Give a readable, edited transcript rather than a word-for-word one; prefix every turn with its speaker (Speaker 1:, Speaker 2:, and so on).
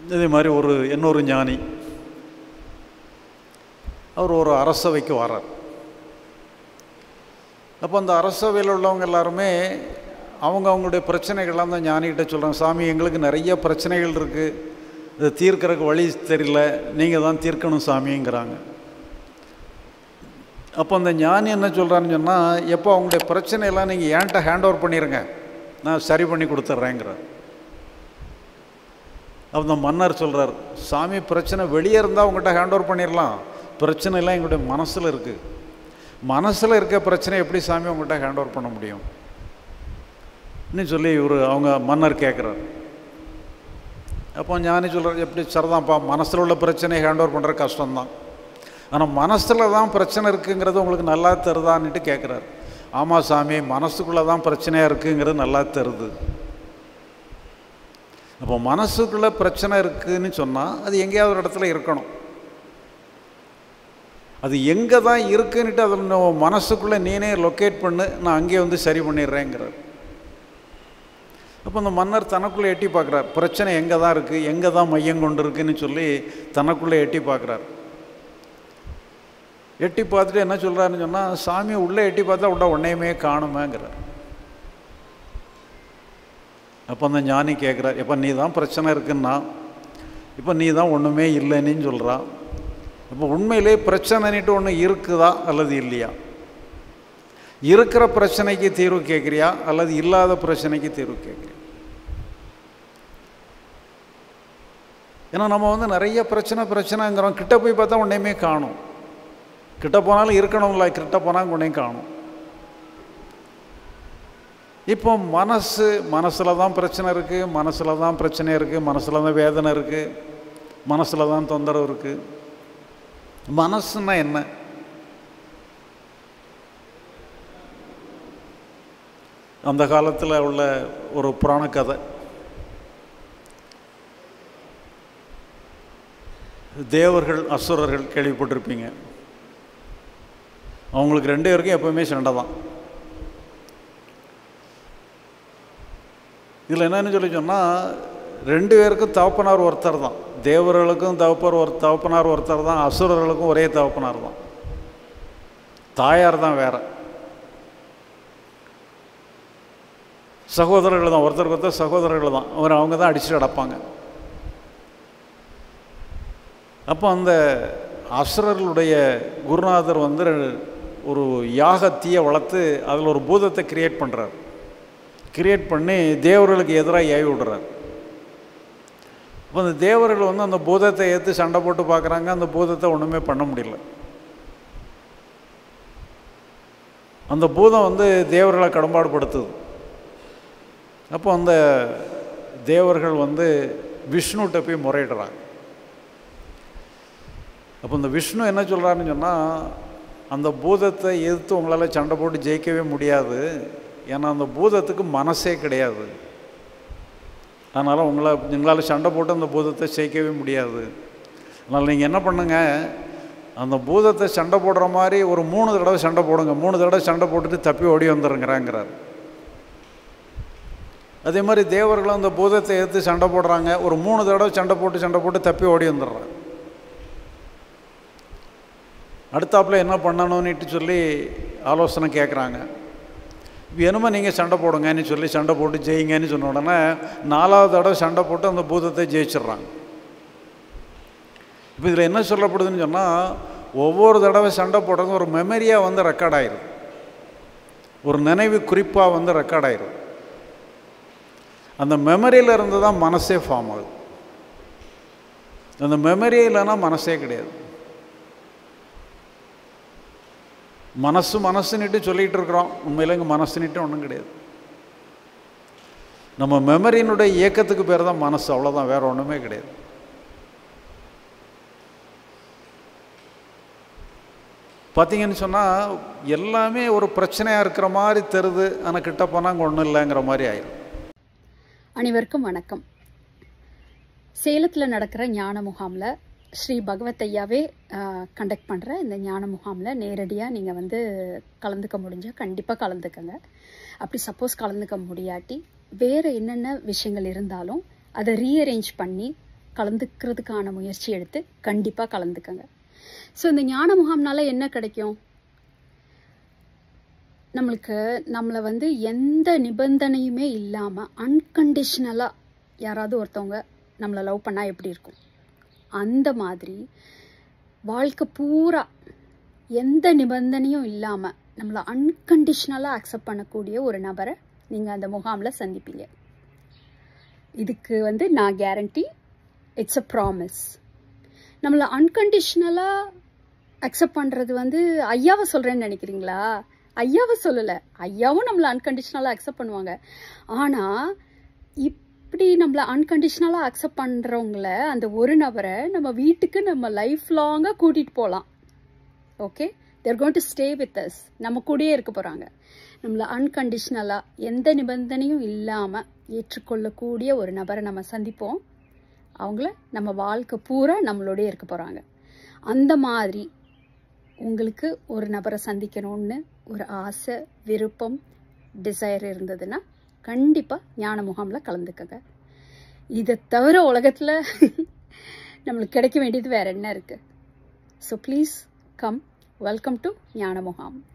Speaker 1: இதே மாதிரி இன்னொரு ஞானி அவர் ஒரு அரசவைக்கு வர்றார். அப்போ அந்த அரசவையில் உள்ளவங்க எல்லாருமே அவங்களுடைய பிரச்சனைகள்லாம் அந்த ஞானிகிட்ட சொல்கிறாங்க, சாமி எங்களுக்கு நிறைய பிரச்சனைகள் இருக்குது, இதை தீர்க்கறதுக்கு வழி தெரியல, நீங்கள் தான் தீர்க்கணும் சாமிங்கிறாங்க. அப்போ அந்த ஞானி என்ன சொல்கிறான்னு சொன்னால், எப்போ அவங்களுடைய பிரச்சனையெல்லாம் நீங்கள் ஏன்ட்ட ஹேண்ட் ஓவர் பண்ணிடுங்க, நான் சரி பண்ணி கொடுத்துட்றேங்கிறார். அப்போ அந்த மன்னர் சொல்கிறார், சாமி பிரச்சனை வெளியே இருந்தால் உங்கள்கிட்ட ஹேண்ட் ஓவர் பண்ணிடலாம், பிரச்சனை எல்லாம் எங்களுடைய மனசில் இருக்குது, மனசில் இருக்க பிரச்சனை எப்படி சாமி உங்கள்கிட்ட ஹேண்ட் ஓவர் பண்ண முடியும் ன்னு சொல்லி அவங்க மன்னர் கேட்குறார். அப்போ ஞானி சொல்கிறார், எப்படி சரிதான்ப்பா, மனசில் உள்ள பிரச்சனையை ஹேண்ட் ஓவர் பண்ணுற கஷ்டம்தான், ஆனால் மனசில் தான் பிரச்சனை இருக்குங்கிறது உங்களுக்கு நல்லா தருதான்னுட்டு கேட்குறாரு. ஆமாம் சாமி, மனசுக்குள்ளே தான் பிரச்சனையாக இருக்குங்கிறது நல்லா தருது. அப்போ மனசுக்குள்ளே பிரச்சனை இருக்குதுன்னு சொன்னால் அது எங்கேயாவது ஒரு இடத்துல இருக்கணும். அது எங்கே தான் இருக்குன்னுட்டு அதில் மனசுக்குள்ளே நீனே லொக்கேட் பண்ணு, நான் அங்கேயே வந்து சரி பண்ணிடுறேங்கிறார். அப்போ அந்த மன்னர் தனக்குள்ளே எட்டி பார்க்குறார், பிரச்சனை எங்கே தான் இருக்குது, எங்கே தான் மையம் கொண்டு இருக்குன்னு சொல்லி தனக்குள்ளே எட்டி பார்க்குறார். எட்டி பார்த்துட்டு என்ன சொல்கிறாருன்னு சொன்னால், சாமியை உள்ளே எட்டி பார்த்தா ஒன்றையுமே காணுமேங்கிறார். அப்போ அந்த ஞானி கேட்குறார், எப்போ நீ தான் பிரச்சனை இருக்குன்னா, இப்போ நீ தான் ஒன்றுமே இல்லைன்னு சொல்கிறான், இப்போ உண்மையிலே பிரச்சனைன்ட்டு ஒன்று இருக்குதா அல்லது இல்லையா, இருக்கிற பிரச்சனைக்கு தீர்வு கேட்குறியா அல்லது இல்லாத பிரச்சனைக்கு தீர்வு கேட்குறியா? ஏன்னா நம்ம வந்து நிறைய பிரச்சனைங்கிறோம், கிட்ட போய் பார்த்தா ஒன்றையுமே காணும், கிட்ட போனாலும் இருக்கணும்ல, கிட்ட போனால் ஒன்றையும் காணும். இப்போ மனசில் தான் பிரச்சனை இருக்குது, மனசில் தான் பிரச்சனை இருக்குது, மனசில் தான் வேதனை இருக்குது, மனசில் தான் தொந்தரவு இருக்குது. மனசுன்னா என்ன? அந்த காலத்தில் உள்ள ஒரு புராண கதை, தேவர்கள் அசுரர்கள் கேள்விப்பட்டிருப்பீங்க. அவங்களுக்கு 2 பேருக்கும் எப்போவுமே சண்டை தான். இதில் என்னன்னு சொல்லி சொன்னால், 2 பேருக்கும் தகப்பனார் ஒருத்தர் தான், தேவர்களுக்கும் தகப்பனார் ஒருத்தர் தான், அசுரர்களுக்கும் ஒரே தகப்பனார் தான், தாயார் தான் வேறு. சகோதரர்கள் தான், ஒருத்தருக்கு ஒருத்தர் சகோதரர்கள் தான், அவங்க தான் அடிச்சுட்டு அடப்பாங்க. அப்போ அந்த அசுரர்களுடைய குருநாதர் வந்து ஒரு யாகத்தீயை வளர்த்து அதில் ஒரு பூதத்தை கிரியேட் பண்ணுறார். கிரியேட் பண்ணி தேவர்களுக்கு எதிராக ஏவி விடுறார். அப்போ அந்த தேவர்கள் வந்து அந்த பூதத்தை ஏற்று சண்டை போட்டு பார்க்குறாங்க, அந்த பூதத்தை ஒன்றுமே பண்ண முடியல. அந்த பூதம் வந்து தேவர்களை கடம்பாடுபடுத்துது. அப்போ அந்த தேவர்கள் வந்து விஷ்ணுகிட்ட போய் முறையிடுறாங்க. அப்போ இந்த விஷ்ணு என்ன சொல்கிறாருன்னு சொன்னால், அந்த பூதத்தை எதிர்த்து உங்களால் சண்டை போட்டு ஜெயிக்கவே முடியாது, ஏன்னா அந்த பூதத்துக்கு மனசே கிடையாது, அதனால் நீங்களால் சண்டை போட்டு அந்த பூதத்தை ஜெயிக்கவே முடியாது. அதனால் நீங்கள் என்ன பண்ணுங்க, அந்த பூதத்தை சண்டை போடுற மாதிரி ஒரு 3 தடவை சண்டை போடுங்க, 3 தடவை சண்டை போட்டுட்டு தப்பி ஓடி வந்துடுங்கிறாங்கிறார். அதே மாதிரி தேவர்களும் அந்த பூதத்தை எடுத்து சண்டை போடுறாங்க, ஒரு 3 தடவை சண்டை போட்டு தப்பி ஓடி வந்துடுறாங்க. அடுத்தாப்புல என்ன பண்ணணும்னுட்டு சொல்லி ஆலோசனை கேட்குறாங்க. என்னமோ நீங்கள் சண்டை போடுங்கன்னு சொல்லி சண்டை போட்டு ஜெயிங்கன்னு சொன்ன உடனே 4வது தடவை சண்டை போட்டு அந்த பூதத்தை ஜெயிச்சிட்றாங்க. இப்போ இதில் என்ன சொல்லப்படுதுன்னு சொன்னால், ஒவ்வொரு தடவை சண்டை போடுறது ஒரு மெமரியாக வந்து ரெக்கார்ட் ஆயிடும், ஒரு நினைவு குறிப்பாக வந்து ரெக்கார்ட் ஆயிடும். அந்த மெமரியில் இருந்து தான் மனசே ஃபார்ம் ஆகுது. அந்த மெமரியே இல்லைன்னா மனசே கிடையாது. மனசுன்னுட்டு சொல்லிகிட்டு இருக்கிறோம், உண்மையில் இங்கே மனசுன்னுட்டு ஒன்றும் கிடையாது. நம்ம மெமரியினுடைய இயக்கத்துக்கு பேர் தான் மனசு, அவ்வளோதான், வேறு ஒன்றுமே கிடையாது. பார்த்தீங்கன்னு சொன்னால் எல்லாமே ஒரு பிரச்சனையாக இருக்கிற மாதிரி தெரியுது, ஆனால் கிட்ட போனால் அங்கே ஒன்றும் இல்லைங்கிற மாதிரி ஆயிடும்.
Speaker 2: அனைவருக்கும் வணக்கம். சேலத்தில் நடக்கிற ஞான முகாமில் ஸ்ரீ பகவத் ஐயாவே கண்டக்ட் பண்ணுற இந்த ஞான முகாமில் நேரடியாக நீங்கள் வந்து கலந்துக்க முடிஞ்சால் கண்டிப்பாக கலந்துக்கங்க. அப்படி சப்போஸ் கலந்துக்க முடியாட்டி வேறு என்னென்ன விஷயங்கள் இருந்தாலும் அதை ரீஅரேஞ்ச் பண்ணி கலந்துக்கிறதுக்கான முயற்சி எடுத்து கண்டிப்பாக கலந்துக்கங்க. ஸோ இந்த ஞான முகாம்னால என்ன கிடைக்கும்? நம்மளை வந்து எந்த நிபந்தனையுமே இல்லாமல் அன்கண்டிஷ்னலாக யாராவது ஒருத்தவங்க நம்மளை லவ் பண்ணால் எப்படி இருக்கும், அந்த மாதிரி வாழ்க்கை பூரா எந்த நிபந்தனையும் இல்லாமல் நம்மளை அன்கண்டிஷ்னலாக அக்செப்ட் பண்ணக்கூடிய ஒரு நபரை நீங்கள் அந்த முகாமில் சந்திப்பீங்க. இதுக்கு வந்து நான் கேரண்டி, இட்ஸ் அ ப்ராமிஸ். நம்மளை அன்கண்டிஷ்னலாக அக்செப்ட் பண்ணுறது வந்து ஐயாவை சொல்கிறேன்னு நினைக்கிறீங்களா? ஐயாவை சொல்லலை, ஐயாவும் நம்மளை அன்கண்டிஷ்னலாக அக்செப்ட் பண்ணுவாங்க. ஆனால் இப்படி நம்மளை அன்கண்டிஷ்னலாக அக்செப்ட் பண்ணுறவங்கள, அந்த ஒரு நபரை நம்ம வீட்டுக்கு நம்ம லைஃப் லாங்காக கூட்டிகிட்டு போகலாம். Okay, there going to stay with us. நம்ம கூடயே இருக்க போகிறாங்க. நம்மளை அன்கண்டிஷ்னலாக எந்த நிபந்தனையும் இல்லாமல் ஏற்றுக்கொள்ளக்கூடிய ஒரு நபரை நம்ம சந்திப்போம். அவங்கள நம்ம வாழ்க்கை பூரா நம்மளோடய இருக்க போகிறாங்க. அந்த மாதிரி உங்களுக்கு ஒரு நபரை சந்திக்கணும்னு ஒரு ஆசை, விருப்பம், டிசைர் இருந்ததுன்னா கண்டிப்பாக ஞான முகாமில் கலந்துக்கங்க. இதை தவிர உலகத்தில் நம்மளுக்கு கிடைக்க வேண்டியது வேறு என்ன இருக்குது? So please come, welcome to ஞான முகாம்.